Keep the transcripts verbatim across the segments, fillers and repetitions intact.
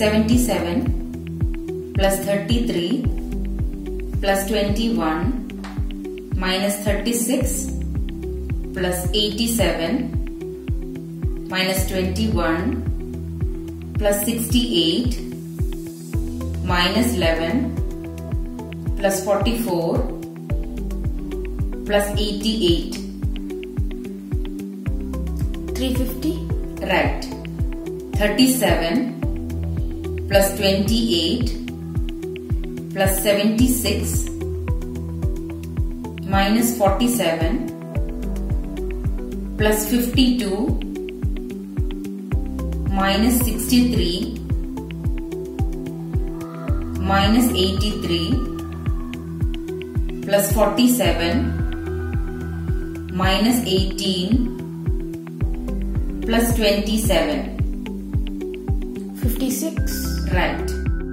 seventy-seven plus thirty-three plus twenty-one minus thirty-six plus eighty-seven minus twenty-one plus sixty-eight minus eleven plus forty-four plus eighty-eight. three fifty. Right. thirty-seven plus twenty-eight plus seventy-six minus forty-seven plus fifty-two minus sixty-three minus eighty-three plus forty-seven minus eighteen plus twenty-seven. fifty-six. Right.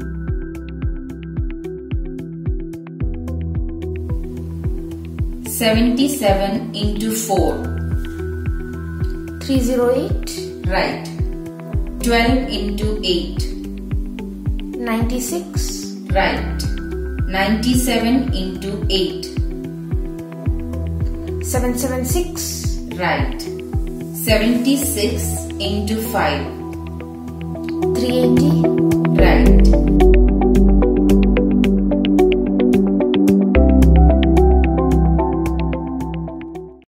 seventy-seven into four. three hundred eight. Right. twelve into eight. ninety-six. Right. ninety-seven into eight. seven hundred seventy-six. Right. seventy-six into five. three hundred eighty. Right.